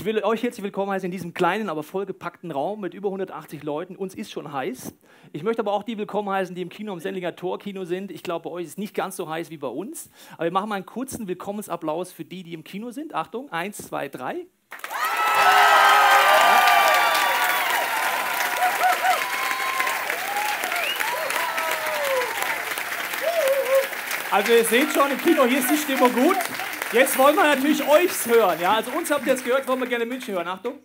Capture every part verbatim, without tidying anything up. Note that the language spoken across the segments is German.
Ich will euch herzlich willkommen heißen in diesem kleinen, aber vollgepackten Raum mit über hundertachtzig Leuten. Uns ist schon heiß. Ich möchte aber auch die willkommen heißen, die im Kino, im Sendlinger Tor-Kino sind. Ich glaube, bei euch ist es nicht ganz so heiß wie bei uns. Aber wir machen mal einen kurzen Willkommensapplaus für die, die im Kino sind. Achtung, eins, zwei, drei. Also ihr seht schon, im Kino, hier ist die Stimmung gut. Jetzt wollen wir natürlich euch hören. Ja? Also uns habt ihr jetzt gehört, wollen wir gerne München hören. Achtung.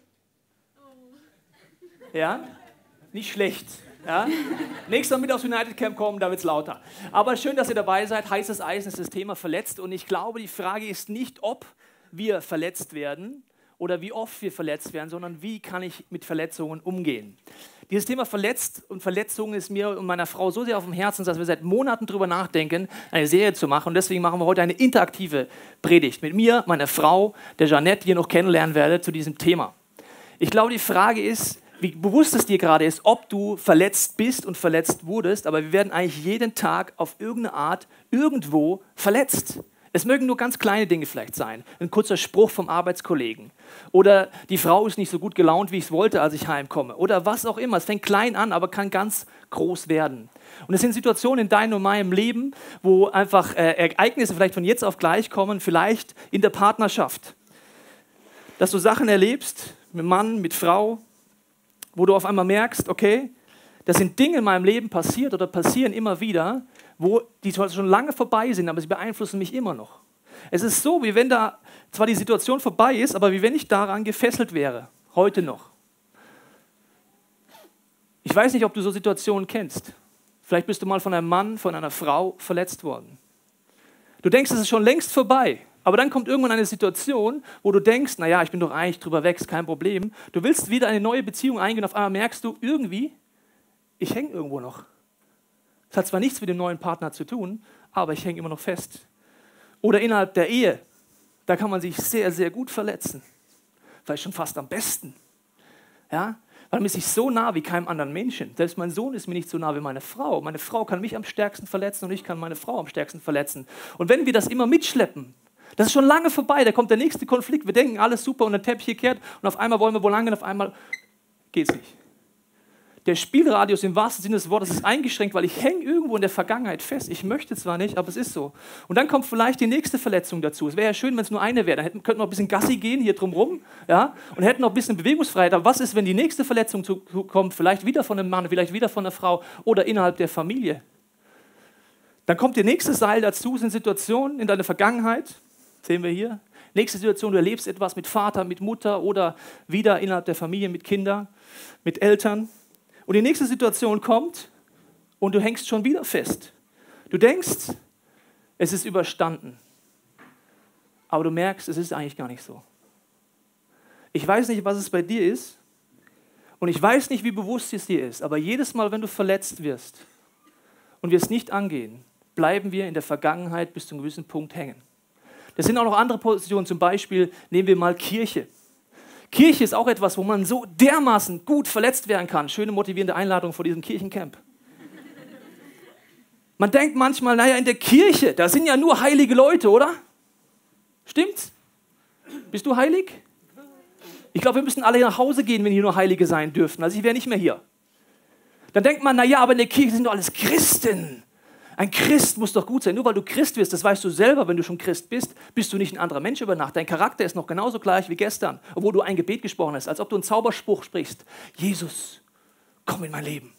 Ja? Nicht schlecht. Ja? Nächstes Mal mit aufs United Camp kommen, da wird es lauter. Aber schön, dass ihr dabei seid. Heißes Eisen ist das Thema verletzt. Und ich glaube, die Frage ist nicht, ob wir verletzt werden oder wie oft wir verletzt werden, sondern wie kann ich mit Verletzungen umgehen. Dieses Thema Verletzt und Verletzungen ist mir und meiner Frau so sehr auf dem Herzen, dass wir seit Monaten darüber nachdenken, eine Serie zu machen. Und deswegen machen wir heute eine interaktive Predigt mit mir, meiner Frau, der Jeanette, die ihr noch kennenlernen werdet, zu diesem Thema. Ich glaube, die Frage ist, wie bewusst es dir gerade ist, ob du verletzt bist und verletzt wurdest, aber wir werden eigentlich jeden Tag auf irgendeine Art irgendwo verletzt. Es mögen nur ganz kleine Dinge vielleicht sein. Ein kurzer Spruch vom Arbeitskollegen. Oder die Frau ist nicht so gut gelaunt, wie ich es wollte, als ich heimkomme. Oder was auch immer. Es fängt klein an, aber kann ganz groß werden. Und es sind Situationen in deinem und meinem Leben, wo einfach äh, Ereignisse vielleicht von jetzt auf gleich kommen, vielleicht in der Partnerschaft. Dass du Sachen erlebst, mit Mann, mit Frau, wo du auf einmal merkst, okay, das sind Dinge in meinem Leben passiert oder passieren immer wieder, wo die schon lange vorbei sind, aber sie beeinflussen mich immer noch. Es ist so, wie wenn da zwar die Situation vorbei ist, aber wie wenn ich daran gefesselt wäre, heute noch. Ich weiß nicht, ob du so Situationen kennst. Vielleicht bist du mal von einem Mann, von einer Frau verletzt worden. Du denkst, es ist schon längst vorbei, aber dann kommt irgendwann eine Situation, wo du denkst, naja, ich bin doch eigentlich drüber weg, ist kein Problem. Du willst wieder eine neue Beziehung eingehen, auf einmal merkst du, irgendwie, ich hänge irgendwo noch. Das hat zwar nichts mit dem neuen Partner zu tun, aber ich hänge immer noch fest. Oder innerhalb der Ehe, da kann man sich sehr, sehr gut verletzen. Vielleicht schon fast am besten. Ja? Weil man ist sich so nah wie keinem anderen Menschen. Selbst mein Sohn ist mir nicht so nah wie meine Frau. Meine Frau kann mich am stärksten verletzen und ich kann meine Frau am stärksten verletzen. Und wenn wir das immer mitschleppen, das ist schon lange vorbei, da kommt der nächste Konflikt. Wir denken, alles super und der Teppich gekehrt und auf einmal wollen wir wo lang und auf einmal geht's nicht. Der Spielradius im wahrsten Sinne des Wortes ist eingeschränkt, weil ich hänge irgendwo in der Vergangenheit fest. Ich möchte zwar nicht, aber es ist so. Und dann kommt vielleicht die nächste Verletzung dazu. Es wäre ja schön, wenn es nur eine wäre. Dann hätten, könnten wir noch ein bisschen Gassi gehen hier drumherum, ja, und hätten noch ein bisschen Bewegungsfreiheit. Aber was ist, wenn die nächste Verletzung zu, zu kommt? Vielleicht wieder von einem Mann, vielleicht wieder von einer Frau oder innerhalb der Familie. Dann kommt der nächste Seil dazu, sind Situationen in deiner Vergangenheit, sehen wir hier. Nächste Situation, du erlebst etwas mit Vater, mit Mutter oder wieder innerhalb der Familie mit Kindern, mit Eltern. Und die nächste Situation kommt und du hängst schon wieder fest. Du denkst, es ist überstanden. Aber du merkst, es ist eigentlich gar nicht so. Ich weiß nicht, was es bei dir ist und ich weiß nicht, wie bewusst es dir ist, aber jedes Mal, wenn du verletzt wirst und wir es nicht angehen, bleiben wir in der Vergangenheit bis zu einem gewissen Punkt hängen. Das sind auch noch andere Positionen, zum Beispiel nehmen wir mal Kirche. Kirche ist auch etwas, wo man so dermaßen gut verletzt werden kann. Schöne motivierende Einladung vor diesem Kirchencamp. Man denkt manchmal, naja, in der Kirche, da sind ja nur heilige Leute, oder? Stimmt's? Bist du heilig? Ich glaube, wir müssen alle nach Hause gehen, wenn hier nur Heilige sein dürften. Also ich wäre nicht mehr hier. Dann denkt man, naja, aber in der Kirche sind doch alles Christen. Ein Christ muss doch gut sein. Nur weil du Christ wirst, das weißt du selber, wenn du schon Christ bist, bist du nicht ein anderer Mensch über Nacht. Dein Charakter ist noch genauso gleich wie gestern, obwohl du ein Gebet gesprochen hast, als ob du einen Zauberspruch sprichst. Jesus, komm in mein Leben.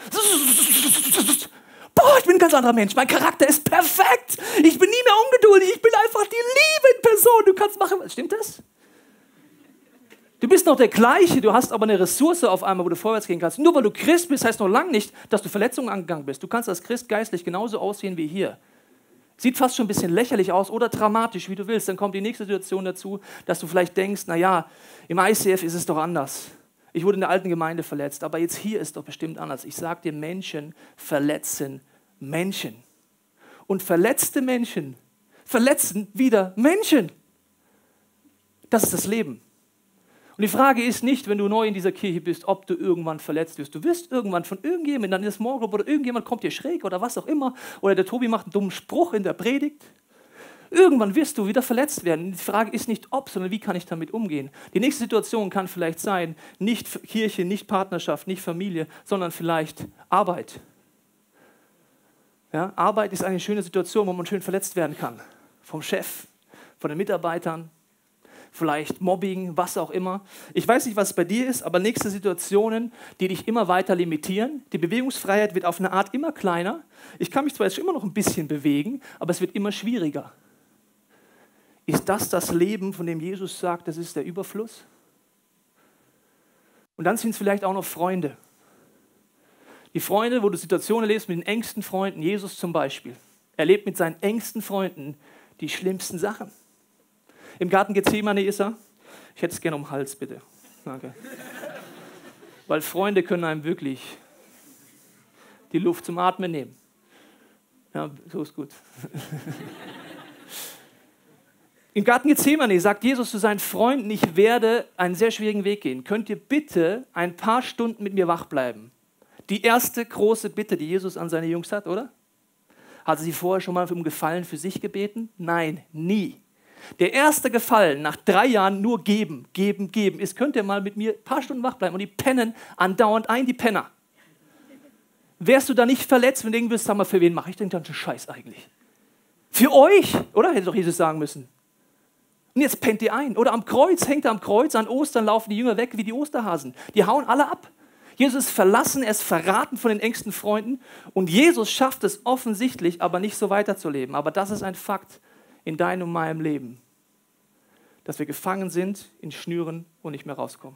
Boah, ich bin ein ganz anderer Mensch. Mein Charakter ist perfekt. Ich bin nie mehr ungeduldig. Ich bin einfach die Liebe in Person. Du kannst machen. Stimmt das? Du bist noch der Gleiche, du hast aber eine Ressource auf einmal, wo du vorwärts gehen kannst. Nur weil du Christ bist, heißt noch lange nicht, dass du Verletzungen angegangen bist. Du kannst als Christ geistlich genauso aussehen wie hier. Sieht fast schon ein bisschen lächerlich aus oder dramatisch, wie du willst. Dann kommt die nächste Situation dazu, dass du vielleicht denkst, naja, im I C F ist es doch anders. Ich wurde in der alten Gemeinde verletzt, aber jetzt hier ist doch bestimmt anders. Ich sage dir, Menschen verletzen Menschen. Und verletzte Menschen verletzen wieder Menschen. Das ist das Leben. Und die Frage ist nicht, wenn du neu in dieser Kirche bist, ob du irgendwann verletzt wirst. Du wirst irgendwann von irgendjemandem, dann in der Small Group oder irgendjemand kommt dir schräg oder was auch immer. Oder der Tobi macht einen dummen Spruch in der Predigt. Irgendwann wirst du wieder verletzt werden. Die Frage ist nicht ob, sondern wie kann ich damit umgehen. Die nächste Situation kann vielleicht sein, nicht Kirche, nicht Partnerschaft, nicht Familie, sondern vielleicht Arbeit. Ja, Arbeit ist eine schöne Situation, wo man schön verletzt werden kann. Vom Chef, von den Mitarbeitern, vielleicht Mobbing, was auch immer. Ich weiß nicht, was es bei dir ist, aber nächste Situationen, die dich immer weiter limitieren. Die Bewegungsfreiheit wird auf eine Art immer kleiner. Ich kann mich zwar jetzt immer noch ein bisschen bewegen, aber es wird immer schwieriger. Ist das das Leben, von dem Jesus sagt, das ist der Überfluss? Und dann sind es vielleicht auch noch Freunde. Die Freunde, wo du Situationen erlebst mit den engsten Freunden, Jesus zum Beispiel. Er lebt mit seinen engsten Freunden die schlimmsten Sachen. Im Garten Gethsemane ist er. Ich hätte es gerne um den Hals, bitte. Danke. Weil Freunde können einem wirklich die Luft zum Atmen nehmen. Ja, so ist gut. Im Garten Gethsemane sagt Jesus zu seinen Freunden, ich werde einen sehr schwierigen Weg gehen. Könnt ihr bitte ein paar Stunden mit mir wach bleiben? Die erste große Bitte, die Jesus an seine Jungs hat, oder? Hat sie vorher schon mal um Gefallen für sich gebeten? Nein, nie. Der erste Gefallen nach drei Jahren nur geben, geben, geben ist, könnt ihr mal mit mir ein paar Stunden wach bleiben und die pennen andauernd ein, die Penner. Wärst du da nicht verletzt, wenn du irgendwie sag mal, für wen mache ich den ganzen Scheiß eigentlich? Für euch, oder? Hätte doch Jesus sagen müssen. Und jetzt pennt ihr ein. Oder am Kreuz, hängt er am Kreuz, an Ostern laufen die Jünger weg wie die Osterhasen. Die hauen alle ab. Jesus ist verlassen, er ist verraten von den engsten Freunden und Jesus schafft es offensichtlich, aber nicht so weiterzuleben. Aber das ist ein Fakt in deinem und meinem Leben, dass wir gefangen sind in Schnüren und nicht mehr rauskommen.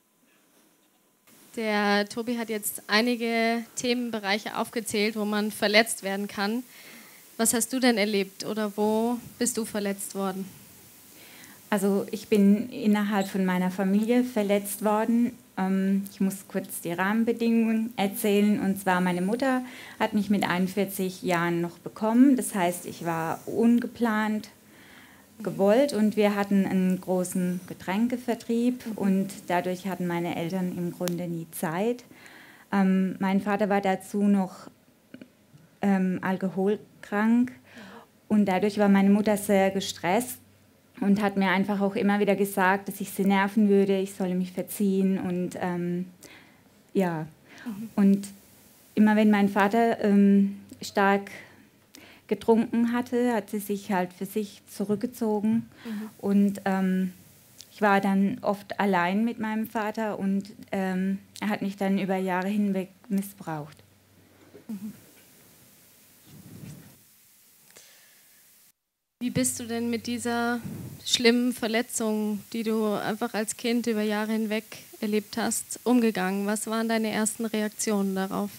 Der Tobi hat jetzt einige Themenbereiche aufgezählt, wo man verletzt werden kann. Was hast du denn erlebt oder wo bist du verletzt worden? Also ich bin innerhalb von meiner Familie verletzt worden. Ich muss kurz die Rahmenbedingungen erzählen. Und zwar meine Mutter hat mich mit einundvierzig Jahren noch bekommen. Das heißt, ich war ungeplant gewollt und wir hatten einen großen Getränkevertrieb und dadurch hatten meine Eltern im Grunde nie Zeit. Ähm, mein Vater war dazu noch ähm, alkoholkrank und dadurch war meine Mutter sehr gestresst und hat mir einfach auch immer wieder gesagt, dass ich sie nerven würde, ich solle mich verziehen und ähm, ja. Mhm. Und immer wenn mein Vater ähm, stark getrunken hatte, hat sie sich halt für sich zurückgezogen mhm. und ähm, ich war dann oft allein mit meinem Vater und ähm, er hat mich dann über Jahre hinweg missbraucht. Mhm. Wie bist du denn mit dieser schlimmen Verletzung, die du einfach als Kind über Jahre hinweg erlebt hast, umgegangen? Was waren deine ersten Reaktionen darauf?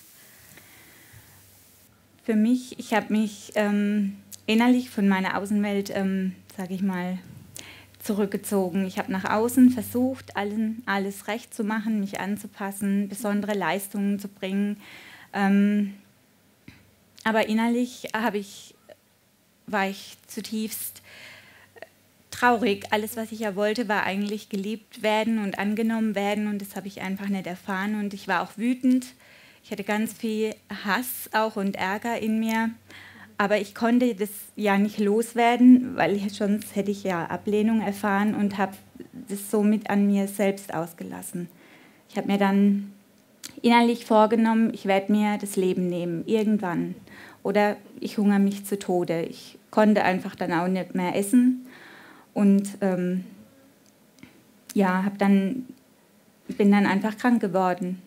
Für mich, ich habe mich ähm, innerlich von meiner Außenwelt, ähm, sage ich mal, zurückgezogen. Ich habe nach außen versucht, allen, alles recht zu machen, mich anzupassen, besondere Leistungen zu bringen. Ähm, aber innerlich habe ich, war ich zutiefst traurig. Alles, was ich ja wollte, war eigentlich geliebt werden und angenommen werden und das habe ich einfach nicht erfahren und ich war auch wütend. Ich hatte ganz viel Hass auch und Ärger in mir, aber ich konnte das ja nicht loswerden, weil ich, sonst hätte ich ja Ablehnung erfahren und habe das somit an mir selbst ausgelassen. Ich habe mir dann innerlich vorgenommen, ich werde mir das Leben nehmen, irgendwann. Oder ich hungere mich zu Tode. Ich konnte einfach dann auch nicht mehr essen und ähm, ja, hab dann, bin dann einfach krank geworden.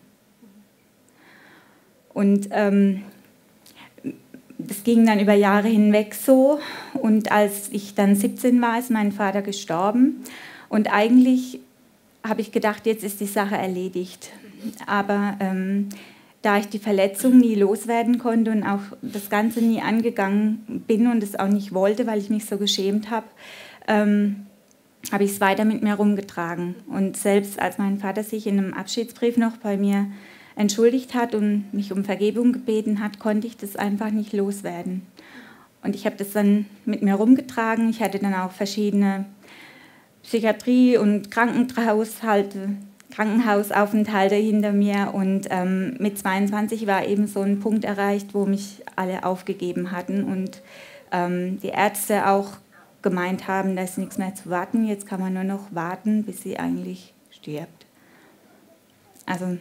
Und ähm, das ging dann über Jahre hinweg so. Und als ich dann siebzehn war, ist mein Vater gestorben. Und eigentlich habe ich gedacht, jetzt ist die Sache erledigt. Aber ähm, da ich die Verletzung nie loswerden konnte und auch das Ganze nie angegangen bin und es auch nicht wollte, weil ich mich so geschämt habe, ähm, habe ich es weiter mit mir rumgetragen. Und selbst als mein Vater sich in einem Abschiedsbrief noch bei mir entschuldigt hat und mich um Vergebung gebeten hat, konnte ich das einfach nicht loswerden. Und ich habe das dann mit mir rumgetragen. Ich hatte dann auch verschiedene Psychiatrie- und Krankenhaushalte, Krankenhausaufenthalte hinter mir. Und ähm, mit zweiundzwanzig war eben so ein Punkt erreicht, wo mich alle aufgegeben hatten und ähm, die Ärzte auch gemeint haben, da ist nichts mehr zu warten. Jetzt kann man nur noch warten, bis sie eigentlich stirbt. Also.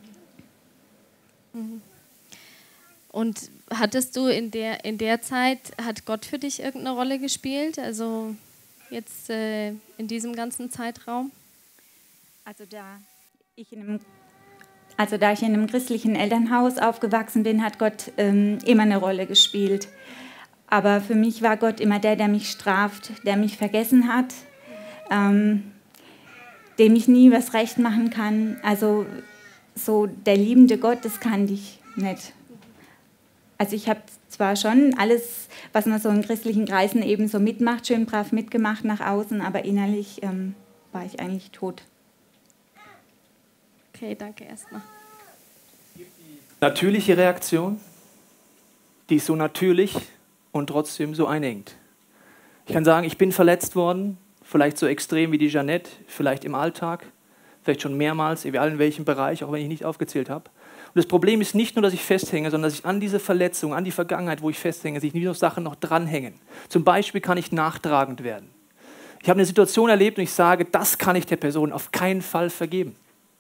Und hattest du in der, in der Zeit, hat Gott für dich irgendeine Rolle gespielt? Also jetzt äh, in diesem ganzen Zeitraum? Also da ich in einem, also da ich in einem christlichen Elternhaus aufgewachsen bin, hat Gott ähm, immer eine Rolle gespielt. Aber für mich war Gott immer der, der mich straft, der mich vergessen hat, ähm, dem ich nie was recht machen kann. Also so der liebende Gott, das kannte ich nicht. Also ich habe zwar schon alles, was man so in christlichen Kreisen eben so mitmacht, schön brav mitgemacht nach außen, aber innerlich ähm, war ich eigentlich tot. Okay, danke erstmal. Natürliche Reaktion, die ist so natürlich und trotzdem so einengt. Ich kann sagen, ich bin verletzt worden, vielleicht so extrem wie die Jeanette, vielleicht im Alltag, vielleicht schon mehrmals, egal in welchem Bereich, auch wenn ich nicht aufgezählt habe. Und das Problem ist nicht nur, dass ich festhänge, sondern dass ich an diese Verletzung, an die Vergangenheit, wo ich festhänge, sich nie noch Sachen noch dranhängen. Zum Beispiel kann ich nachtragend werden. Ich habe eine Situation erlebt und ich sage, das kann ich der Person auf keinen Fall vergeben.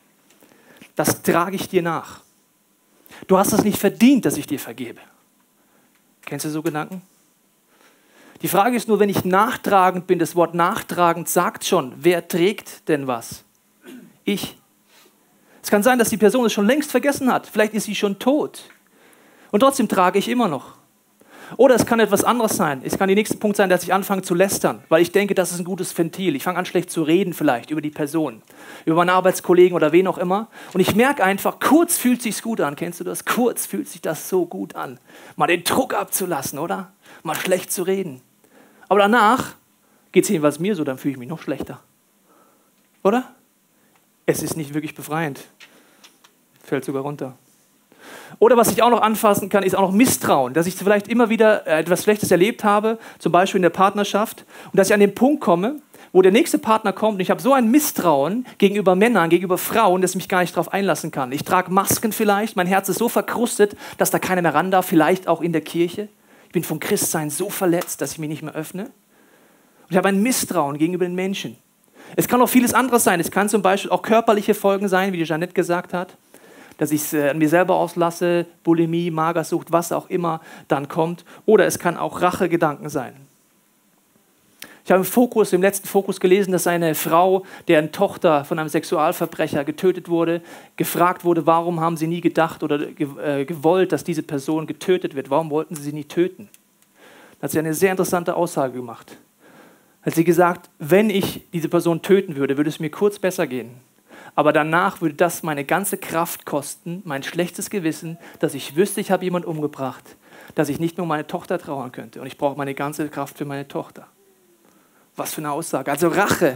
Das trage ich dir nach. Du hast es nicht verdient, dass ich dir vergebe. Kennst du so Gedanken? Die Frage ist nur, wenn ich nachtragend bin, das Wort nachtragend sagt schon, wer trägt denn was? Ich. Es kann sein, dass die Person es schon längst vergessen hat. Vielleicht ist sie schon tot. Und trotzdem trage ich immer noch. Oder es kann etwas anderes sein. Es kann der nächste Punkt sein, dass ich anfange zu lästern, weil ich denke, das ist ein gutes Ventil. Ich fange an, schlecht zu reden vielleicht über die Person, über meine Arbeitskollegen oder wen auch immer. Und ich merke einfach, kurz fühlt es sich gut an. Kennst du das? Kurz fühlt sich das so gut an. Mal den Druck abzulassen, oder? Mal schlecht zu reden. Aber danach geht es jedenfalls mir so, dann fühle ich mich noch schlechter. Oder? Es ist nicht wirklich befreiend. Fällt sogar runter. Oder was ich auch noch anfassen kann, ist auch noch Misstrauen, dass ich vielleicht immer wieder etwas Schlechtes erlebt habe, zum Beispiel in der Partnerschaft, und dass ich an den Punkt komme, wo der nächste Partner kommt und ich habe so ein Misstrauen gegenüber Männern, gegenüber Frauen, dass ich mich gar nicht darauf einlassen kann. Ich trage Masken vielleicht, mein Herz ist so verkrustet, dass da keiner mehr ran darf, vielleicht auch in der Kirche. Ich bin vom Christsein so verletzt, dass ich mich nicht mehr öffne. Und ich habe ein Misstrauen gegenüber den Menschen. Es kann auch vieles anderes sein. Es kann zum Beispiel auch körperliche Folgen sein, wie die Jeanette gesagt hat, dass ich es äh, an mir selber auslasse, Bulimie, Magersucht, was auch immer dann kommt. Oder es kann auch Rachegedanken sein. Ich habe im Fokus, im letzten Fokus gelesen, dass eine Frau, deren Tochter von einem Sexualverbrecher getötet wurde, gefragt wurde, warum haben sie nie gedacht oder äh, gewollt, dass diese Person getötet wird? Warum wollten sie sie nie töten? Da hat sie eine sehr interessante Aussage gemacht. Hat sie gesagt, wenn ich diese Person töten würde, würde es mir kurz besser gehen. Aber danach würde das meine ganze Kraft kosten, mein schlechtes Gewissen, dass ich wüsste, ich habe jemanden umgebracht, dass ich nicht nur meine Tochter trauern könnte. Und ich brauche meine ganze Kraft für meine Tochter. Was für eine Aussage. Also Rache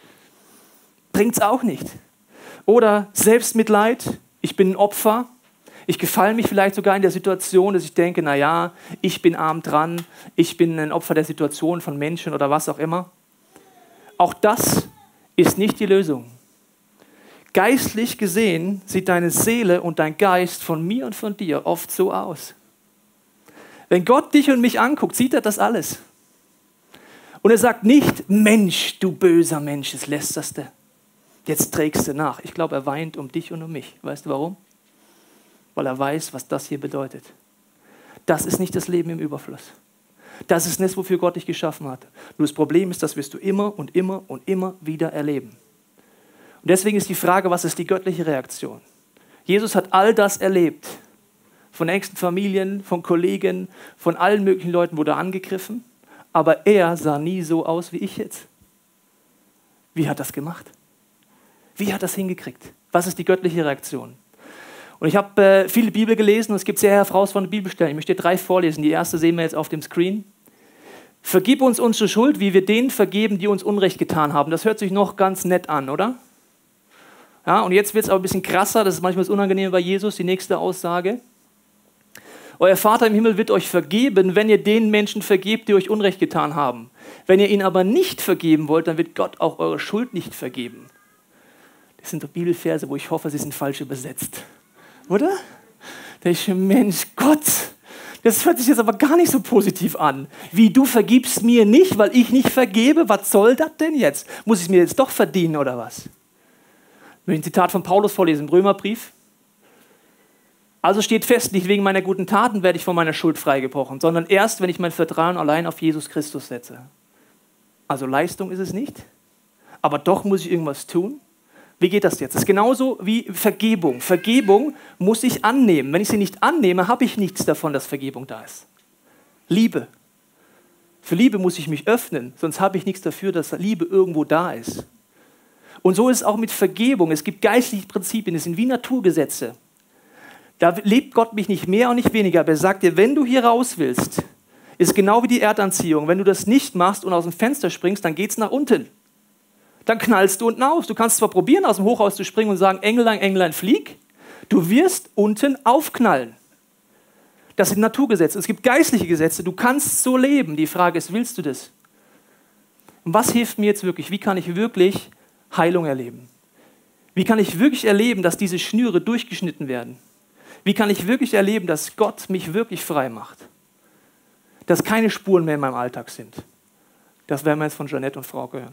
bringt es auch nicht. Oder Selbstmitleid, ich bin ein Opfer. Ich gefalle mich vielleicht sogar in der Situation, dass ich denke, naja, ich bin arm dran, ich bin ein Opfer der Situation von Menschen oder was auch immer. Auch das ist nicht die Lösung. Geistlich gesehen sieht deine Seele und dein Geist von mir und von dir oft so aus. Wenn Gott dich und mich anguckt, sieht er das alles. Und er sagt nicht, Mensch, du böser Mensch, das Lästerste. Jetzt trägst du nach. Ich glaube, er weint um dich und um mich. Weißt du warum? Weil er weiß, was das hier bedeutet. Das ist nicht das Leben im Überfluss. Das ist nicht, wofür Gott dich geschaffen hat. Nur das Problem ist, das wirst du immer und immer und immer wieder erleben. Und deswegen ist die Frage, was ist die göttliche Reaktion? Jesus hat all das erlebt. Von nächsten Familien, von Kollegen, von allen möglichen Leuten wurde er angegriffen. Aber er sah nie so aus wie ich jetzt. Wie hat er das gemacht? Wie hat er das hingekriegt? Was ist die göttliche Reaktion? Und ich habe äh, viele Bibel gelesen und es gibt sehr herausfordernde Bibelstellen. Ich möchte dir drei vorlesen. Die erste sehen wir jetzt auf dem Screen. Vergib uns unsere Schuld, wie wir denen vergeben, die uns Unrecht getan haben. Das hört sich noch ganz nett an, oder? Ja, und jetzt wird es aber ein bisschen krasser. Das ist manchmal das Unangenehme bei Jesus, die nächste Aussage. Euer Vater im Himmel wird euch vergeben, wenn ihr den Menschen vergebt, die euch Unrecht getan haben. Wenn ihr ihnen aber nicht vergeben wollt, dann wird Gott auch eure Schuld nicht vergeben. Das sind doch Bibelverse, wo ich hoffe, sie sind falsch übersetzt. Oder? Da ist ein Mensch, Gott, Das hört sich jetzt aber gar nicht so positiv an. Wie, du vergibst mir nicht, weil ich nicht vergebe? Was soll das denn jetzt? Muss ich es mir jetzt doch verdienen oder was? Ich möchte ein Zitat von Paulus vorlesen im Römerbrief. Also steht fest, nicht wegen meiner guten Taten werde ich von meiner Schuld freigebrochen, sondern erst, wenn ich mein Vertrauen allein auf Jesus Christus setze. Also Leistung ist es nicht, aber doch muss ich irgendwas tun. Wie geht das jetzt? Das ist genauso wie Vergebung. Vergebung muss ich annehmen. Wenn ich sie nicht annehme, habe ich nichts davon, dass Vergebung da ist. Liebe. Für Liebe muss ich mich öffnen, sonst habe ich nichts dafür, dass Liebe irgendwo da ist. Und so ist es auch mit Vergebung. Es gibt geistliche Prinzipien, das sind wie Naturgesetze. Da lebt Gott mich nicht mehr und nicht weniger. Aber er sagt dir, wenn du hier raus willst, ist genau wie die Erdanziehung. Wenn du das nicht machst und aus dem Fenster springst, dann geht es nach unten. Dann knallst du unten aus. Du kannst zwar probieren, aus dem Hochhaus zu springen und sagen, Englein, Englein, flieg. Du wirst unten aufknallen. Das sind Naturgesetze. Es gibt geistliche Gesetze. Du kannst so leben. Die Frage ist, willst du das? Und was hilft mir jetzt wirklich? Wie kann ich wirklich Heilung erleben? Wie kann ich wirklich erleben, dass diese Schnüre durchgeschnitten werden? Wie kann ich wirklich erleben, dass Gott mich wirklich frei macht? Dass keine Spuren mehr in meinem Alltag sind. Das werden wir jetzt von Jeanette und Frau hören.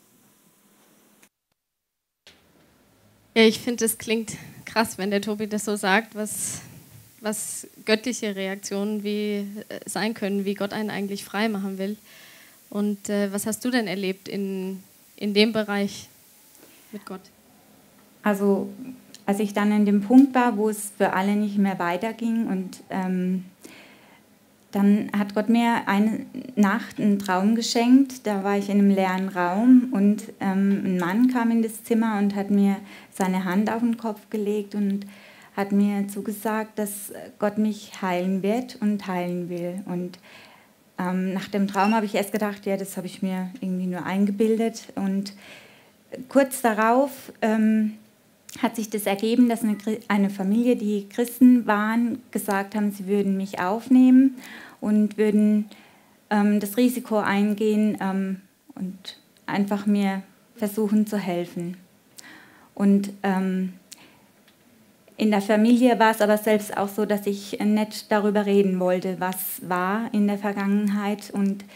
Ja, ich finde, es klingt krass, wenn der Tobi das so sagt, was, was göttliche Reaktionen wie äh, sein können, wie Gott einen eigentlich frei machen will. Und äh, was hast du denn erlebt in, in dem Bereich mit Gott? Also als ich dann an dem Punkt war, wo es für alle nicht mehr weiterging und ähm, dann hat Gott mir eine Nacht einen Traum geschenkt. Da war ich in einem leeren Raum und ähm, ein Mann kam in das Zimmer und hat mir seine Hand auf den Kopf gelegt und hat mir zugesagt, dass Gott mich heilen wird und heilen will. Und ähm, nach dem Traum habe ich erst gedacht, ja, das habe ich mir irgendwie nur eingebildet. Und kurz darauf ähm, hat sich das ergeben, dass eine, eine Familie, die Christen waren, gesagt haben, sie würden mich aufnehmen und würden ähm, das Risiko eingehen ähm, und einfach mir versuchen zu helfen. Und ähm, in der Familie war es aber selbst auch so, dass ich nicht darüber reden wollte, was war in der Vergangenheit. Und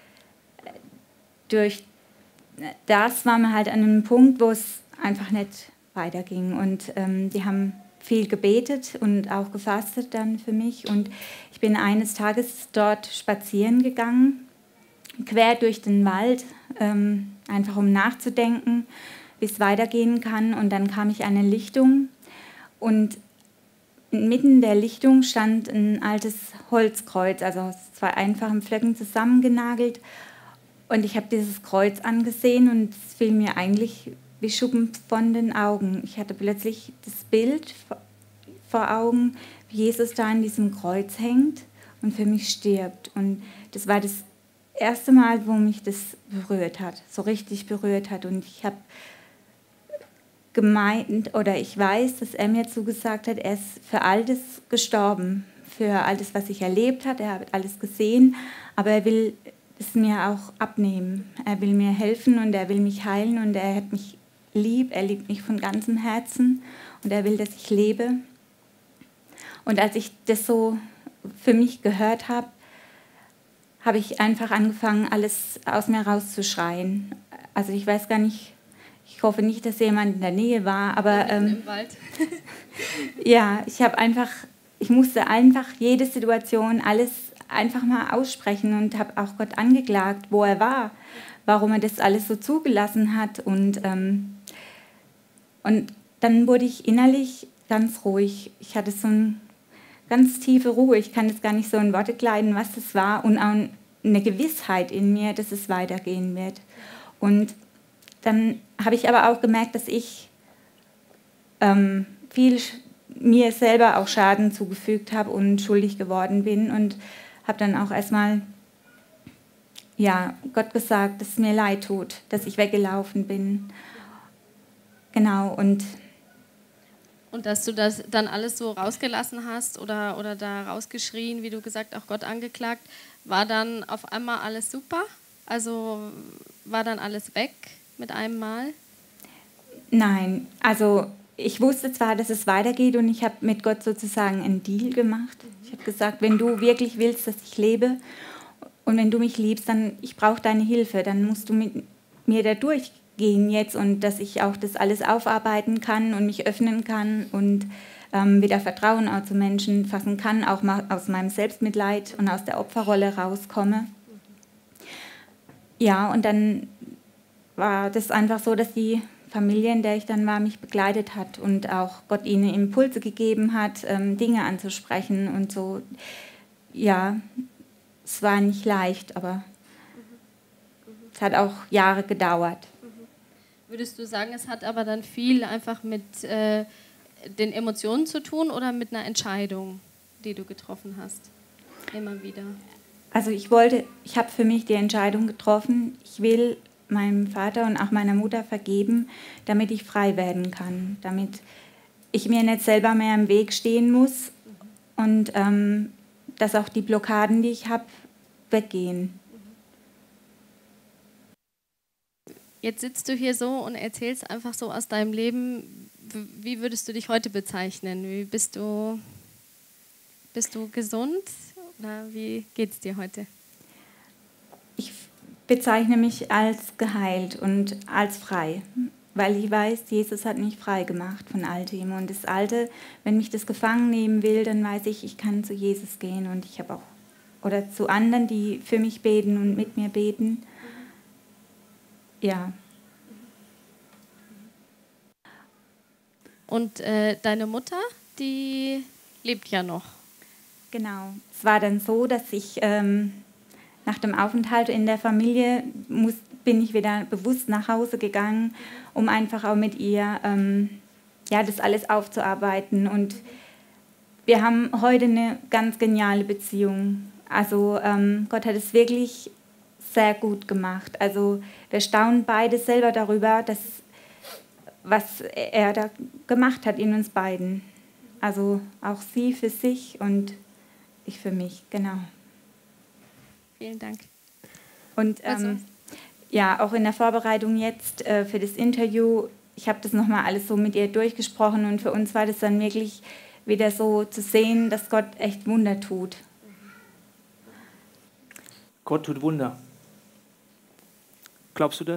durch das waren wir halt an einem Punkt, wo es einfach nicht weiterging. Und ähm, die haben viel gebetet und auch gefastet dann für mich. Und ich bin eines Tages dort spazieren gegangen, quer durch den Wald, ähm, einfach um nachzudenken, wie es weitergehen kann. Und dann kam ich an eine Lichtung und mitten in der Lichtung stand ein altes Holzkreuz, also aus zwei einfachen Pflöcken zusammengenagelt. Und ich habe dieses Kreuz angesehen und es fiel mir eigentlich wie Schuppen von den Augen. Ich hatte plötzlich das Bild vor Augen, wie Jesus da in diesem Kreuz hängt und für mich stirbt. Und das war das erste Mal, wo mich das berührt hat, so richtig berührt hat. Und ich habe gemeint, oder ich weiß, dass er mir zugesagt hat, er ist für all das gestorben, für all das, was ich erlebt habe. Er hat alles gesehen, aber er will es mir auch abnehmen. Er will mir helfen und er will mich heilen und er hat mich lieb, er liebt mich von ganzem Herzen und er will, dass ich lebe. Und als ich das so für mich gehört habe, habe ich einfach angefangen, alles aus mir rauszuschreien. Also ich weiß gar nicht, ich hoffe nicht, dass jemand in der Nähe war, aber ähm, im Wald. ja, ich habe einfach, ich musste einfach jede Situation, alles einfach mal aussprechen und habe auch Gott angeklagt, wo er war, warum er das alles so zugelassen hat. Und, ähm, und dann wurde ich innerlich ganz ruhig. Ich hatte so eine ganz tiefe Ruhe. Ich kann das gar nicht so in Worte kleiden, was das war. Und auch eine Gewissheit in mir, dass es weitergehen wird. Und dann habe ich aber auch gemerkt, dass ich ähm, viel mir selber auch Schaden zugefügt habe und schuldig geworden bin. Und habe dann auch erstmal ja, Gott gesagt, dass es mir leid tut, dass ich weggelaufen bin. Genau, und... Und dass du das dann alles so rausgelassen hast oder, oder da rausgeschrien, wie du gesagt, auch Gott angeklagt, war dann auf einmal alles super? Also war dann alles weg mit einem Mal? Nein, also ich wusste zwar, dass es weitergeht und ich habe mit Gott sozusagen einen Deal gemacht. Ich habe gesagt, wenn du wirklich willst, dass ich lebe und wenn du mich liebst, dann ich brauche deine Hilfe, dann musst du mit mir da durchgehen jetzt und dass ich auch das alles aufarbeiten kann und mich öffnen kann und ähm, wieder Vertrauen auch zu Menschen fassen kann, auch mal aus meinem Selbstmitleid und aus der Opferrolle rauskomme. Ja, und dann war das einfach so, dass die Familie, in der ich dann war, mich begleitet hat und auch Gott ihnen Impulse gegeben hat, ähm, Dinge anzusprechen und so. Ja, es war nicht leicht, aber es hat auch Jahre gedauert. Würdest du sagen, es hat aber dann viel einfach mit äh, den Emotionen zu tun oder mit einer Entscheidung, die du getroffen hast? Immer wieder. Also ich wollte, ich habe für mich die Entscheidung getroffen, ich will meinem Vater und auch meiner Mutter vergeben, damit ich frei werden kann, damit ich mir nicht selber mehr im Weg stehen muss und ähm, dass auch die Blockaden, die ich habe, weggehen. Jetzt sitzt du hier so und erzählst einfach so aus deinem Leben. Wie würdest du dich heute bezeichnen? Wie bist du, bist du gesund oder wie geht es dir heute? Ich bezeichne mich als geheilt und als frei, weil ich weiß, Jesus hat mich frei gemacht von all dem. Und das Alte, wenn mich das gefangen nehmen will, dann weiß ich, ich kann zu Jesus gehen und ich habe auch, oder zu anderen, die für mich beten und mit mir beten. Ja. Und äh, deine Mutter, die lebt ja noch. Genau. Es war dann so, dass ich ähm, nach dem Aufenthalt in der Familie muss, bin ich wieder bewusst nach Hause gegangen, um einfach auch mit ihr ähm, ja, das alles aufzuarbeiten. Und wir haben heute eine ganz geniale Beziehung. Also ähm, Gott hat es wirklich sehr gut gemacht. Also wir staunen beide selber darüber, dass, was er da gemacht hat in uns beiden. Also auch sie für sich und ich für mich, genau. Vielen Dank. Und ähm, ja, auch in der Vorbereitung jetzt äh, für das Interview, ich habe das nochmal alles so mit ihr durchgesprochen und für uns war das dann wirklich wieder so zu sehen, dass Gott echt Wunder tut. Gott tut Wunder. Glaubst du das?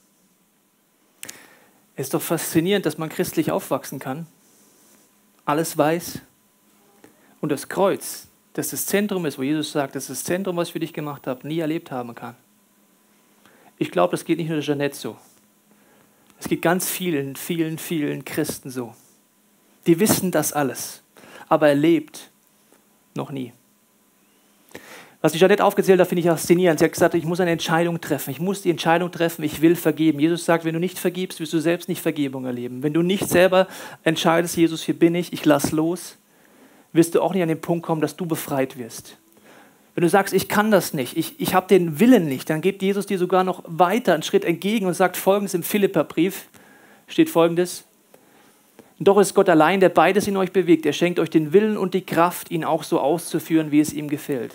Es ist doch faszinierend, dass man christlich aufwachsen kann, alles weiß und das Kreuz, das das Zentrum ist, wo Jesus sagt, das ist das Zentrum, was ich für dich gemacht habe, nie erlebt haben kann. Ich glaube, das geht nicht nur der Jeanette so. Es geht ganz vielen, vielen, vielen Christen so. Die wissen das alles, aber erlebt noch nie. Was die Jeanette aufgezählt hat, finde ich faszinierend. Sie hat gesagt, ich muss eine Entscheidung treffen. Ich muss die Entscheidung treffen, ich will vergeben. Jesus sagt, wenn du nicht vergibst, wirst du selbst nicht Vergebung erleben. Wenn du nicht selber entscheidest, Jesus, hier bin ich, ich lass los, wirst du auch nicht an den Punkt kommen, dass du befreit wirst. Wenn du sagst, ich kann das nicht, ich, ich habe den Willen nicht, dann gibt Jesus dir sogar noch weiter einen Schritt entgegen und sagt Folgendes im Philipperbrief, steht Folgendes: Doch ist Gott allein, der beides in euch bewegt. Er schenkt euch den Willen und die Kraft, ihn auch so auszuführen, wie es ihm gefällt.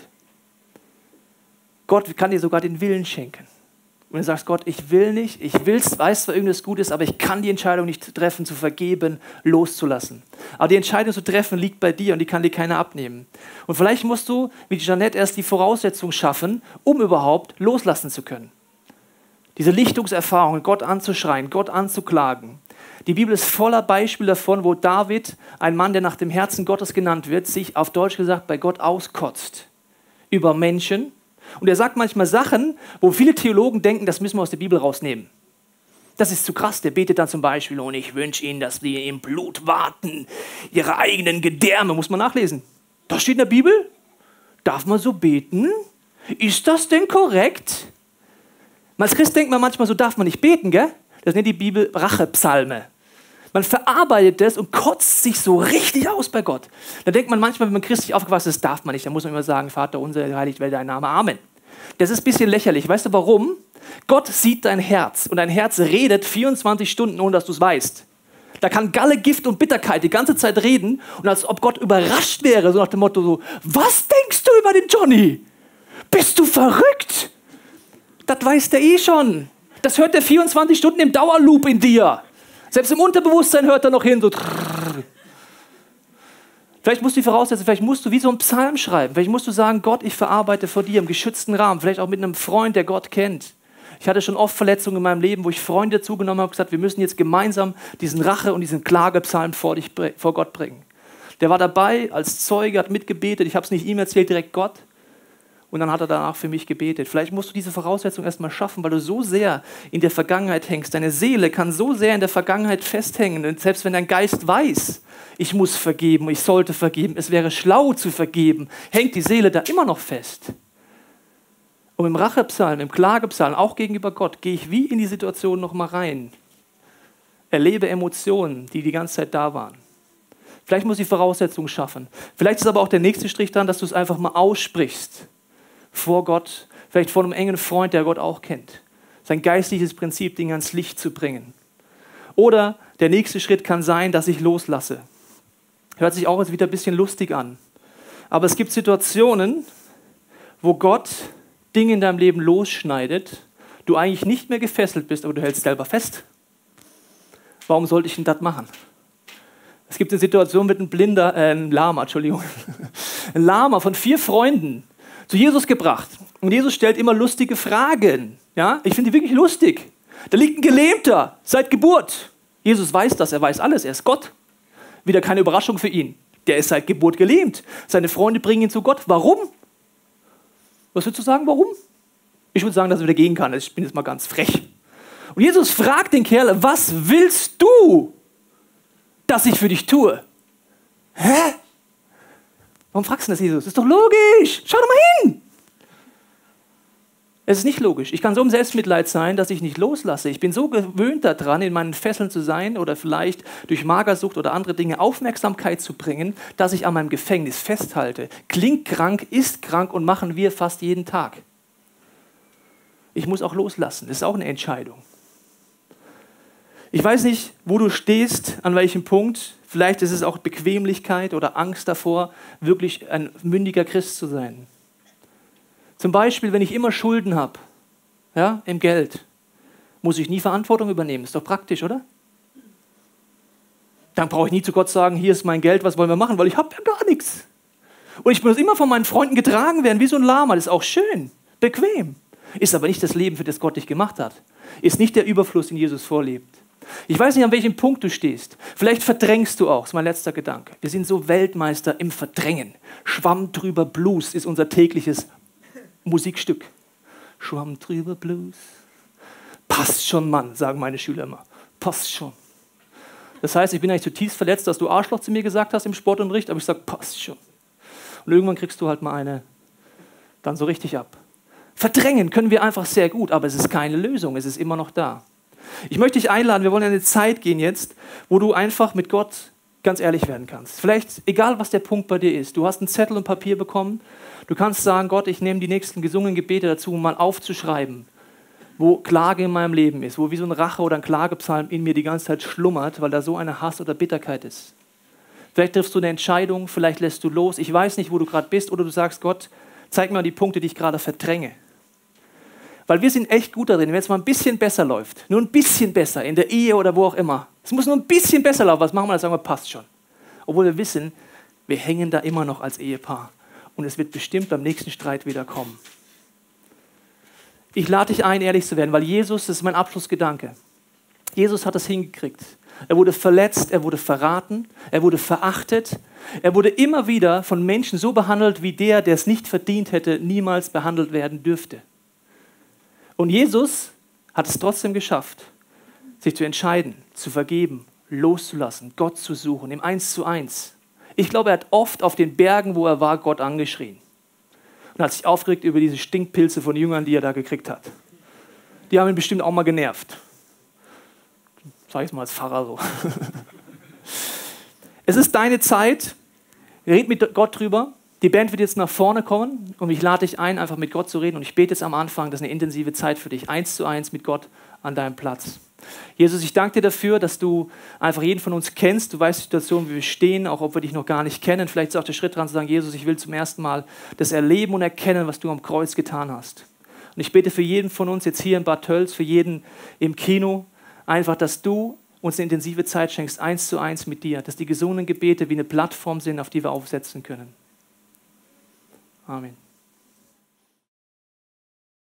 Gott kann dir sogar den Willen schenken. Und du sagst, Gott, ich will nicht, ich will's, weiß zwar irgendwas Gutes, aber ich kann die Entscheidung nicht treffen, zu vergeben, loszulassen. Aber die Entscheidung zu treffen liegt bei dir und die kann dir keiner abnehmen. Und vielleicht musst du, wie die Jeanette, erst die Voraussetzung schaffen, um überhaupt loslassen zu können. Diese Lichtungserfahrung, Gott anzuschreien, Gott anzuklagen. Die Bibel ist voller Beispiele davon, wo David, ein Mann, der nach dem Herzen Gottes genannt wird, sich auf Deutsch gesagt bei Gott auskotzt. Über Menschen. Und er sagt manchmal Sachen, wo viele Theologen denken, das müssen wir aus der Bibel rausnehmen. Das ist zu krass. Der betet dann zum Beispiel, und ich wünsche Ihnen, dass Sie im Blut warten, Ihre eigenen Gedärme. Muss man nachlesen. Das steht in der Bibel. Darf man so beten? Ist das denn korrekt? Als Christ denkt man manchmal, so darf man nicht beten, gell? Das nennt die Bibel Rachepsalme. Man verarbeitet das und kotzt sich so richtig aus bei Gott. Da denkt man manchmal, wenn man christlich aufgewachsen ist, das darf man nicht. Da muss man immer sagen, Vater unser, geheiligt werde dein Name, Amen. Das ist ein bisschen lächerlich. Weißt du warum? Gott sieht dein Herz und dein Herz redet vierundzwanzig Stunden, ohne dass du es weißt. Da kann Galle, Gift und Bitterkeit die ganze Zeit reden und als ob Gott überrascht wäre, so nach dem Motto so, was denkst du über den Johnny? Bist du verrückt? Das weiß der eh schon. Das hört der vierundzwanzig Stunden im Dauerloop in dir. Selbst im Unterbewusstsein hört er noch hin, so. Vielleicht musst du die Voraussetzung, vielleicht musst du wie so ein Psalm schreiben. Vielleicht musst du sagen, Gott, ich verarbeite vor dir im geschützten Rahmen. Vielleicht auch mit einem Freund, der Gott kennt. Ich hatte schon oft Verletzungen in meinem Leben, wo ich Freunde dazugenommen habe und gesagt, wir müssen jetzt gemeinsam diesen Rache- und diesen Klagepsalm vor, dich, vor Gott bringen. Der war dabei als Zeuge, hat mitgebetet. Ich habe es nicht ihm erzählt, direkt Gott. Und dann hat er danach für mich gebetet. Vielleicht musst du diese Voraussetzung erstmal schaffen, weil du so sehr in der Vergangenheit hängst. Deine Seele kann so sehr in der Vergangenheit festhängen. Und selbst wenn dein Geist weiß, ich muss vergeben, ich sollte vergeben, es wäre schlau zu vergeben, hängt die Seele da immer noch fest. Und im Rachepsalm, im Klagepsalm, auch gegenüber Gott, gehe ich wie in die Situation nochmal rein. Erlebe Emotionen, die die ganze Zeit da waren. Vielleicht muss ich Voraussetzungen schaffen. Vielleicht ist aber auch der nächste Strich dran, dass du es einfach mal aussprichst. Vor Gott, vielleicht vor einem engen Freund, der Gott auch kennt. Sein geistliches Prinzip, Dinge ans Licht zu bringen. Oder der nächste Schritt kann sein, dass ich loslasse. Hört sich auch jetzt wieder ein bisschen lustig an. Aber es gibt Situationen, wo Gott Dinge in deinem Leben losschneidet, du eigentlich nicht mehr gefesselt bist, aber du hältst selber fest. Warum sollte ich denn das machen? Es gibt eine Situation mit einem Blinder, äh, ein Lama, Entschuldigung. Ein Lama von vier Freunden zu Jesus gebracht. Und Jesus stellt immer lustige Fragen. Ja? Ich finde die wirklich lustig. Da liegt ein Gelähmter seit Geburt. Jesus weiß das, er weiß alles, er ist Gott. Wieder keine Überraschung für ihn. Der ist seit Geburt gelähmt. Seine Freunde bringen ihn zu Gott. Warum? Was würdest du sagen, warum? Ich würde sagen, dass er wieder gehen kann. Ich bin jetzt mal ganz frech. Und Jesus fragt den Kerl, was willst du, dass ich für dich tue? Hä? Warum fragst du das, Jesus? Das ist doch logisch. Schau doch mal hin. Es ist nicht logisch. Ich kann so im Selbstmitleid sein, dass ich nicht loslasse. Ich bin so gewöhnt daran, in meinen Fesseln zu sein oder vielleicht durch Magersucht oder andere Dinge Aufmerksamkeit zu bringen, dass ich an meinem Gefängnis festhalte. Klingt krank, ist krank und machen wir fast jeden Tag. Ich muss auch loslassen. Das ist auch eine Entscheidung. Ich weiß nicht, wo du stehst, an welchem Punkt. Vielleicht ist es auch Bequemlichkeit oder Angst davor, wirklich ein mündiger Christ zu sein. Zum Beispiel, wenn ich immer Schulden habe, ja, im Geld, muss ich nie Verantwortung übernehmen. Ist doch praktisch, oder? Dann brauche ich nie zu Gott sagen, hier ist mein Geld, was wollen wir machen, weil ich habe ja gar nichts. Und ich muss immer von meinen Freunden getragen werden, wie so ein Lama. Das ist auch schön, bequem. Ist aber nicht das Leben, für das Gott dich gemacht hat. Ist nicht der Überfluss, den Jesus vorlebt. Ich weiß nicht, an welchem Punkt du stehst. Vielleicht verdrängst du auch, das ist mein letzter Gedanke. Wir sind so Weltmeister im Verdrängen. Schwamm drüber Blues ist unser tägliches Musikstück. Schwamm drüber Blues. Passt schon, Mann, sagen meine Schüler immer. Passt schon. Das heißt, ich bin eigentlich zutiefst verletzt, dass du Arschloch zu mir gesagt hast im Sportunterricht, aber ich sage, passt schon. Und irgendwann kriegst du halt mal eine dann so richtig ab. Verdrängen können wir einfach sehr gut, aber es ist keine Lösung, es ist immer noch da. Ich möchte dich einladen, wir wollen in eine Zeit gehen jetzt, wo du einfach mit Gott ganz ehrlich werden kannst. Vielleicht, egal was der Punkt bei dir ist, du hast einen Zettel und Papier bekommen, du kannst sagen, Gott, ich nehme die nächsten gesungenen Gebete dazu, um mal aufzuschreiben, wo Klage in meinem Leben ist, wo wie so ein Rache- oder ein Klagepsalm in mir die ganze Zeit schlummert, weil da so eine Hass oder Bitterkeit ist. Vielleicht triffst du eine Entscheidung, vielleicht lässt du los, ich weiß nicht, wo du gerade bist, oder du sagst, Gott, zeig mir die Punkte, die ich gerade verdränge. Weil wir sind echt gut darin, wenn es mal ein bisschen besser läuft, nur ein bisschen besser, in der Ehe oder wo auch immer. Es muss nur ein bisschen besser laufen, was machen wir, dann sagen wir, passt schon. Obwohl wir wissen, wir hängen da immer noch als Ehepaar. Und es wird bestimmt beim nächsten Streit wieder kommen. Ich lade dich ein, ehrlich zu werden, weil Jesus, das ist mein Abschlussgedanke, Jesus hat das hingekriegt. Er wurde verletzt, er wurde verraten, er wurde verachtet. Er wurde immer wieder von Menschen so behandelt, wie der, der es nicht verdient hätte, niemals behandelt werden dürfte. Und Jesus hat es trotzdem geschafft, sich zu entscheiden, zu vergeben, loszulassen, Gott zu suchen, im Eins zu Eins. Ich glaube, er hat oft auf den Bergen, wo er war, Gott angeschrien. Und hat sich aufgeregt über diese Stinkpilze von Jüngern, die er da gekriegt hat. Die haben ihn bestimmt auch mal genervt. Sag ich es mal als Pfarrer so. Es ist deine Zeit. Red mit Gott drüber. Die Band wird jetzt nach vorne kommen und ich lade dich ein, einfach mit Gott zu reden. Und ich bete jetzt am Anfang, das ist eine intensive Zeit für dich. Eins zu eins mit Gott an deinem Platz. Jesus, ich danke dir dafür, dass du einfach jeden von uns kennst. Du weißt die Situation, wie wir stehen, auch ob wir dich noch gar nicht kennen. Vielleicht ist auch der Schritt dran zu sagen, Jesus, ich will zum ersten Mal das erleben und erkennen, was du am Kreuz getan hast. Und ich bete für jeden von uns jetzt hier in Bad Tölz, für jeden im Kino, einfach, dass du uns eine intensive Zeit schenkst, eins zu eins mit dir, dass die gesungenen Gebete wie eine Plattform sind, auf die wir aufsetzen können. Amen.